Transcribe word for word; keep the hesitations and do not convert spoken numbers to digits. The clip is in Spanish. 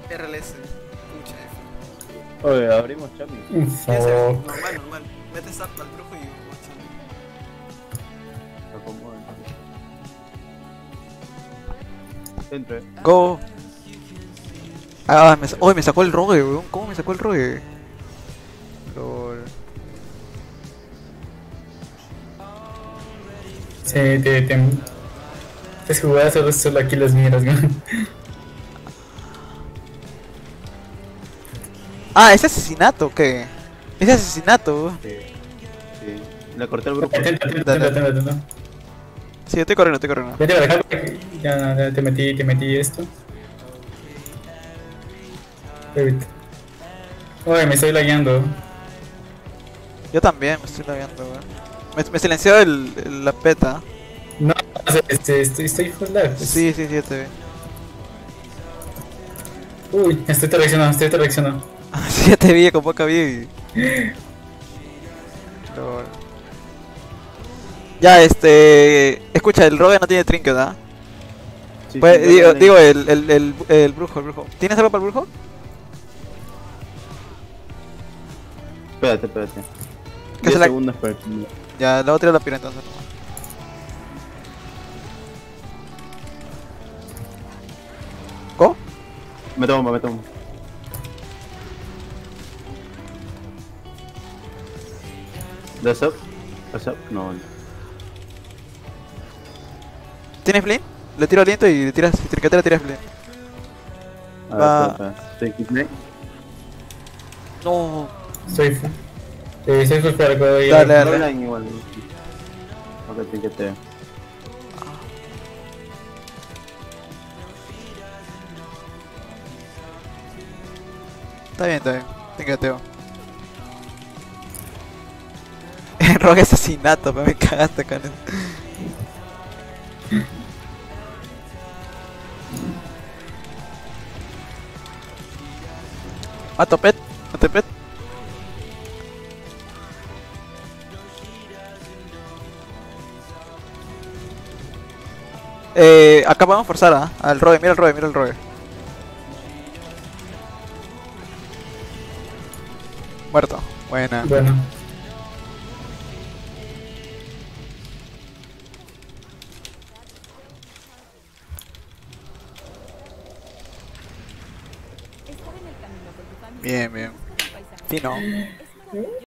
R L S. Pucha, F. Oye, abrimos Chami. ¿Qué es eso? Fuck. Normal, normal. Mete zap al brujo y guacha. Acomoda. Centro, eh. Go. Ah, me, sa- uy, me sacó el rogue, weón. ¿Cómo me sacó el rogue? Lol. Sí, te, te, es jugadas solo, solo aquí las miras, güey. Ah, ¿es asesinato o qué? Es asesinato, weón. Sí. Sí. Le corté el grupo. Atento, atento, atento, atento, atento. Sí, yo estoy corriendo, estoy corriendo. Vete para acá, ya, ya te metí, te metí esto. Evita. Oye, me estoy lagueando. Yo también me estoy lagueando, weón. Me, me silenció el, el- la peta. No, o sea, este, estoy, estoy full lag. pues. Sí, sí, sí, yo te vi. Uy, estoy te reaccionando, estoy te reaccionando. Sí, ya te vi con poca vida. Lol. Ya, este... Escucha, el rogue no tiene trinket, ¿ah? Sí, Pues, sí, digo, dale. digo el, el, el, el brujo, el brujo. ¿Tienes algo para el brujo? Espérate, espérate. ¿Qué diez se la- segundos para el primero. Ya, la otra la pira entonces. ¿Go? Me tomo, me tomo. ¿Das up? ¿Das up? No, no. ¿Tienes flint? Le tiro aliento y le tiras, si te le tiras flint. A Va. ver, espera, espera. Take it, mate. No. Estoy full. Eh, estoy full para que Dale, dale. No hablan igual. Ok, trinqueteo. Está bien, está bien. Trinqueteo. Rogue asesinato, pero me cagaste con eso. Mato pet, mato pet. Eh, acá vamos a forzar ¿ah? Al rogue, mira el rogue, mira el rogue. Muerto, buena. Bueno. Bien, bien. Fino.